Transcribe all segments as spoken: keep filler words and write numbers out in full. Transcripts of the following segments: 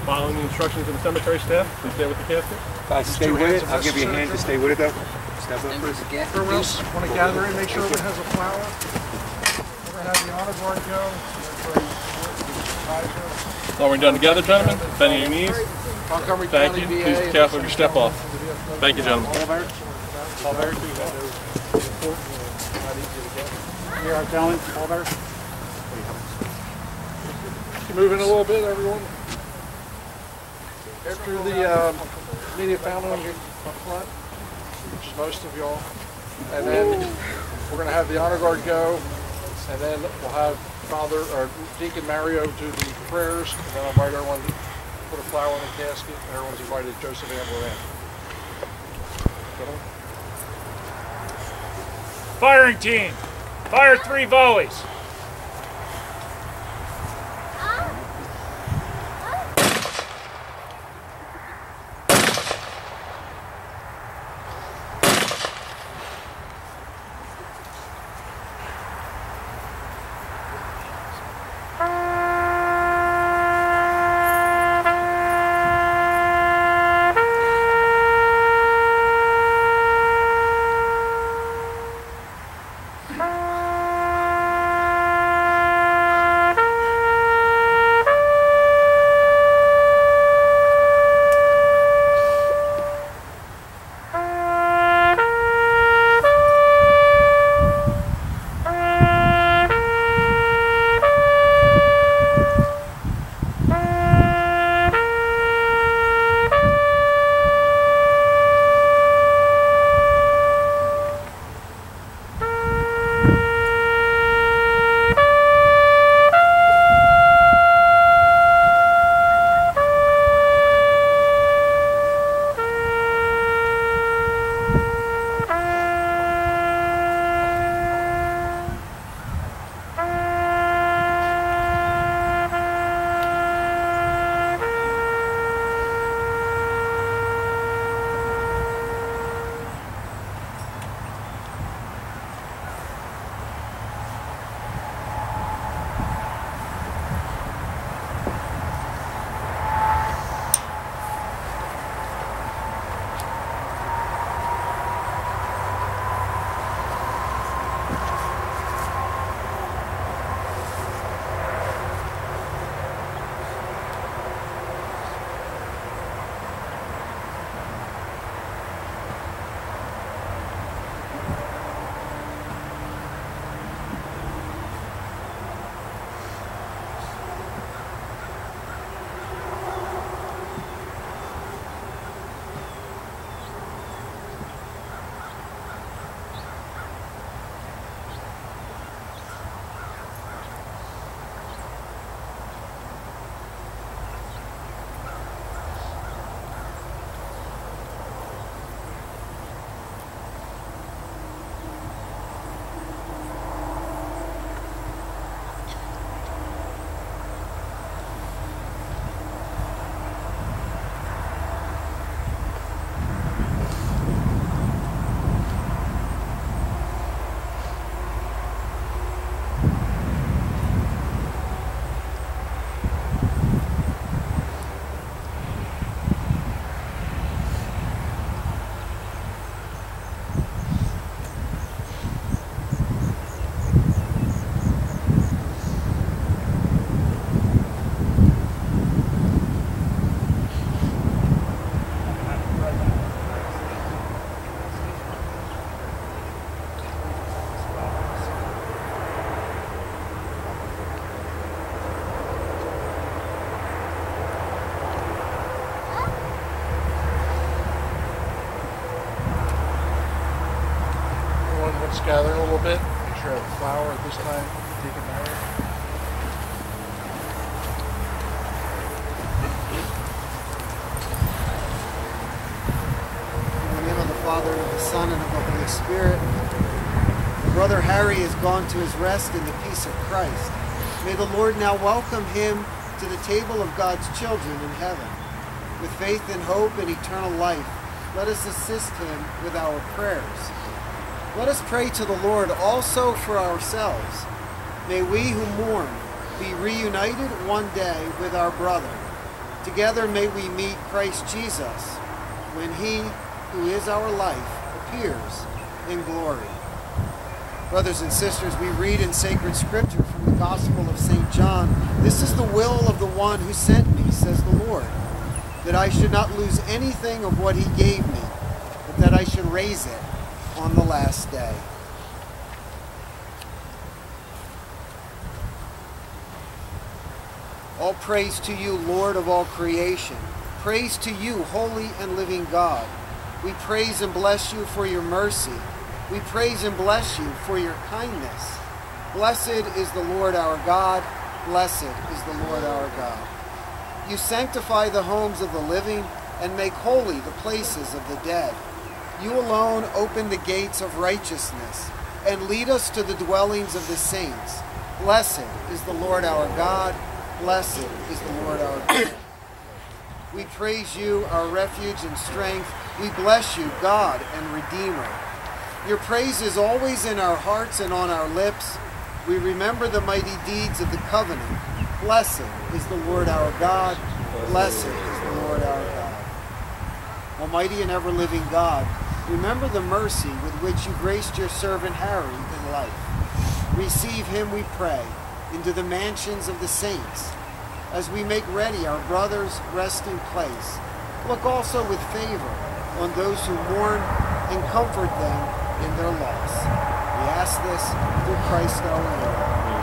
Following the instructions of the cemetery staff, please stay with the casket. Guys, stay with it. I'll give you a hand to stay with it though. Step up first. Everyone else want to gather in, make sure everyone has a flower. We're going to have the honor guard go. All we're done together, gentlemen. Bend on your knees. Thank you. Please be careful of your step off. Thank you, gentlemen. Here, I'm telling. All there. Move in a little bit, everyone. After the um, immediate family up front, which is most of y'all, and then we're going to have the honor guard go, and then we'll have Father or Deacon Mario do the prayers, and then I'll invite everyone to put a flower in the casket, and everyone's invited Joseph and Lorraine. Firing team, fire three volleys. Gathering a little bit. Make sure I have a flower at this time. Deacon Mario. In the name of the Father, and of the Son, and of the Holy Spirit. Brother Harry has gone to his rest in the peace of Christ. May the Lord now welcome him to the table of God's children in heaven. With faith and hope and eternal life, let us assist him with our prayers. Let us pray to the Lord also for ourselves. May we who mourn be reunited one day with our brother. Together may we meet Christ Jesus when he, who is our life, appears in glory. Brothers and sisters, we read in sacred scripture from the Gospel of Saint John, "This is the will of the one who sent me, says the Lord, that I should not lose anything of what he gave me, but that I should raise it on the last day." All praise to you, Lord of all creation. Praise to you, holy and living God. We praise and bless you for your mercy. We praise and bless you for your kindness. Blessed is the Lord our God. Blessed is the Lord our God. You sanctify the homes of the living and make holy the places of the dead. You alone open the gates of righteousness and lead us to the dwellings of the saints. Blessed is the Lord our God. Blessed is the Lord our God. We praise you, our refuge and strength. We bless you, God and Redeemer. Your praise is always in our hearts and on our lips. We remember the mighty deeds of the covenant. Blessed is the Lord our God. Blessed is the Lord our God. Almighty and ever-living God, remember the mercy with which you graced your servant Harry in life. Receive him, we pray, into the mansions of the saints. As we make ready our brother's resting place, look also with favor on those who mourn and comfort them in their loss. We ask this through Christ our Lord.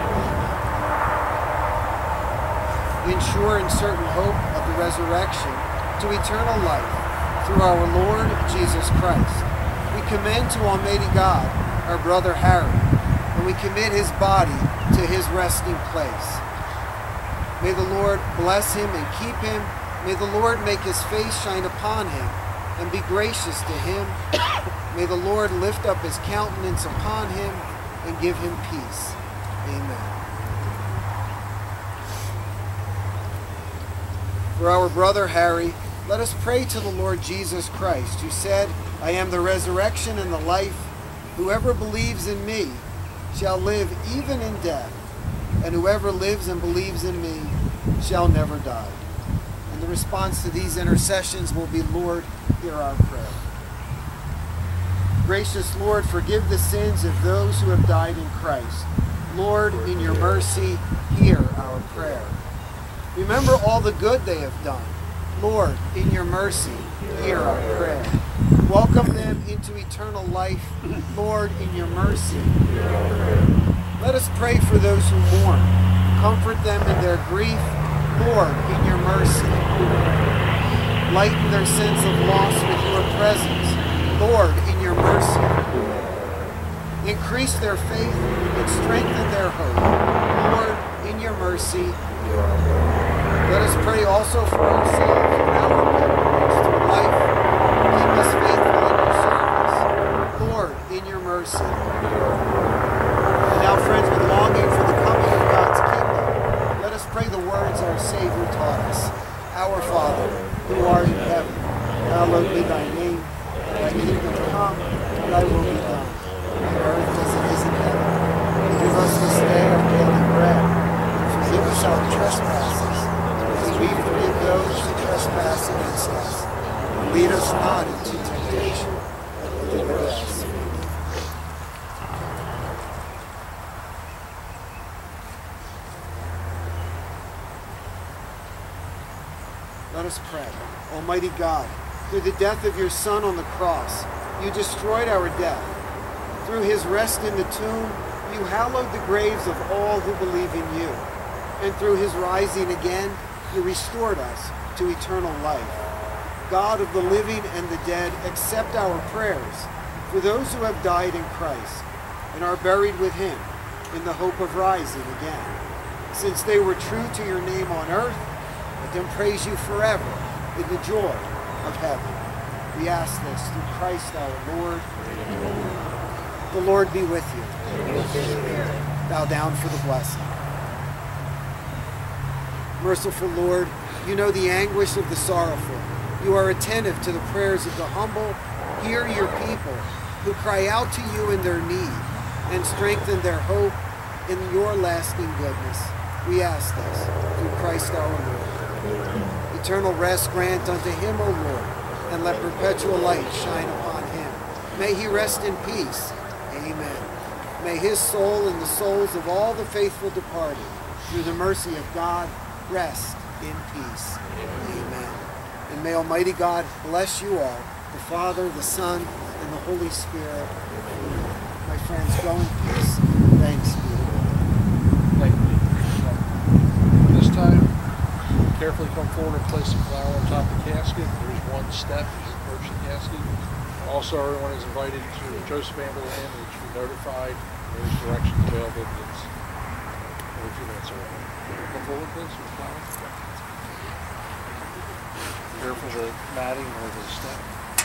Amen. In sure and certain hope of the resurrection to eternal life through our Lord Jesus Christ, we commend to Almighty God our brother Harry, and we commit his body to his resting place. May the Lord bless him and keep him. May the Lord make his face shine upon him and be gracious to him. May the Lord lift up his countenance upon him and give him peace. Amen. For our brother Harry, let us pray to the Lord Jesus Christ, who said, "I am the resurrection and the life. Whoever believes in me shall live even in death, and whoever lives and believes in me shall never die." And the response to these intercessions will be, Lord, hear our prayer. Gracious Lord, forgive the sins of those who have died in Christ. Lord, in your mercy, hear our prayer. Remember all the good they have done. Lord, in your mercy, hear our prayer. Welcome them into eternal life. Lord, in your mercy, hear our prayer. Let us pray for those who mourn. Comfort them in their grief. Lord, in your mercy. Lighten their sense of loss with your presence. Lord, in your mercy. Increase their faith and strengthen their hope. Lord, in your mercy. Let us pray also for ourselves and our pilgrims through life. Keep us faithful in your service. Lord, in your mercy. And now, friends, with longing for the coming of God's kingdom, let us pray the words our Savior taught us. Our Father, who art in heaven, hallowed be thy name. Thy kingdom come, thy will be done, on earth as it is in heaven. Give us this day our daily bread, and forgive us our trespasses, as we forgive those who trespass against us. And lead us not into temptation, but deliver us. Let us pray. Almighty God, through the death of your Son on the cross, you destroyed our death. Through his rest in the tomb, you hallowed the graves of all who believe in you. And through his rising again, you restored us to eternal life. God of the living and the dead, accept our prayers for those who have died in Christ and are buried with him in the hope of rising again. Since they were true to your name on earth, let them praise you forever in the joy of heaven. We ask this through Christ our Lord. Amen. The Lord be with you. Bow down for the blessing. Merciful Lord, you know the anguish of the sorrowful. You are attentive to the prayers of the humble. Hear your people who cry out to you in their need and strengthen their hope in your lasting goodness. We ask this through Christ our Lord. Eternal rest grant unto him, O Lord, and let perpetual light shine upon him. May he rest in peace. Amen. May his soul and the souls of all the faithful departed, through the mercy of God, rest in peace. Amen. And may Almighty God bless you all, the Father, the Son, and the Holy Spirit. My friends, go in peace. Thanks be to God. Thank you. This time, carefully come forward and place a flower on top of the casket. There's one step as you approach the casket. Also, everyone is invited to Joseph Amber Inn, which we notified. There's directions available. It's only a few minutes away. Come forward, please, with the flower. Careful the matting or the step.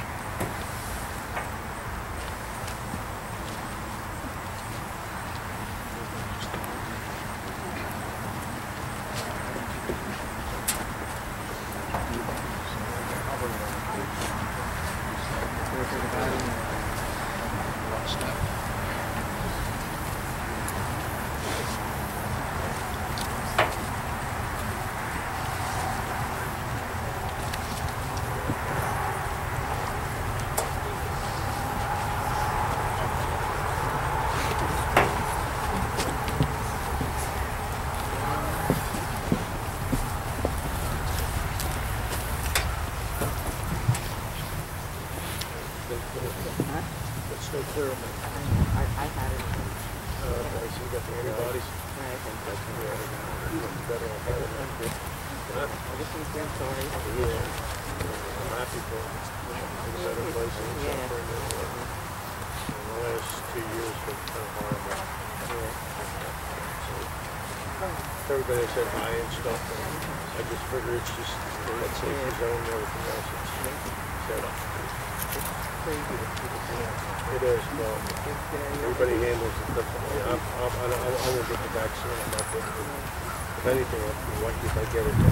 Everybody said hi and stuff, and I just figure it's just that safety zone and everything else. It's, it's crazy to people do that. It is, well, everybody handles it differently. I'm, I'm, I'm, I'm going to get the vaccine. I'm not getting it. If anything, I'd be lucky if I get it.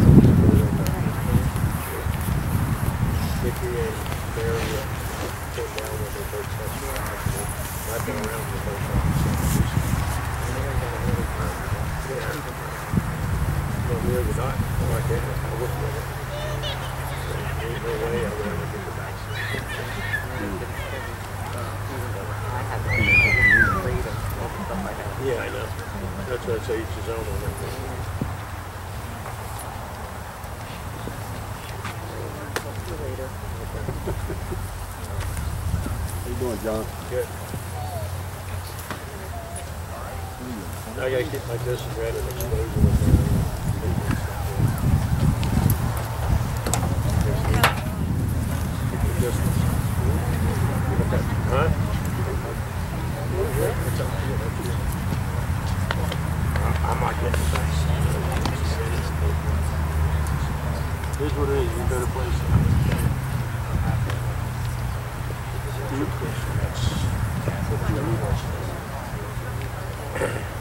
Mickey and Barry came down with their first test. I've been around with those times. Well, we're not. I'm not getting it. I wouldn't get it. So there's no way I would ever get the vaccine. Yeah, I know. That's why I say each his own on that thing. Talk to you later. How you doing, John? Good. I gotta keep my distance right at exposure. Huh? I'm not getting the vaccine. Here's what it is. You better place it.